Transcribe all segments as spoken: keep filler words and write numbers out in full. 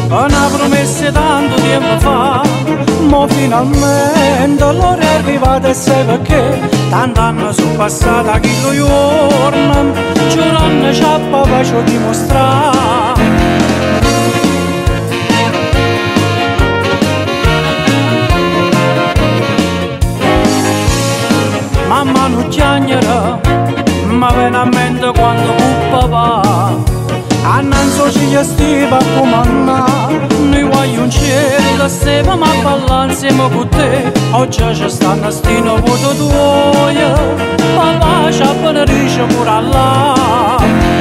Una promessa tanto tempo fa, ma finalmente l'ora è arrivata e sai perché? Tant'anni sono passati a chi lo giorno, giurando ci faccio dimostrare. Mamma non chiagnerà, ma viene a mente quando puppa va. Annanzo ci stiva a comandare, noi voglio un cielo, stiamo a ballare insieme con te. Oggi ci stanno sti nipoti tuoi, papà ci abbenerisce pure là.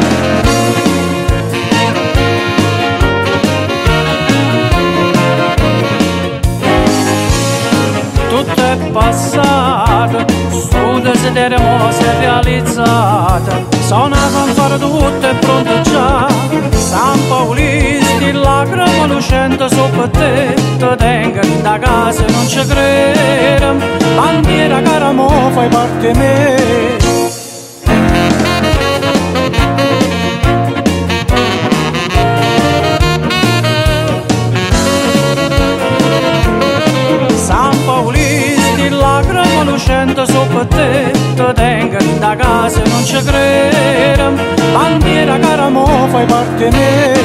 Tutto è passato, sto desiderio mo si è realizzato. Sono a fare tutto è pronto già. San Paulisti, lacrime lucente sopra te. Ti tengo da casa e non ci credo. Bandiera cara mo fai parte di me. Lucente sopra te, ti tengo da casa e non ci credo. Bandiera cara mo fai parte di me.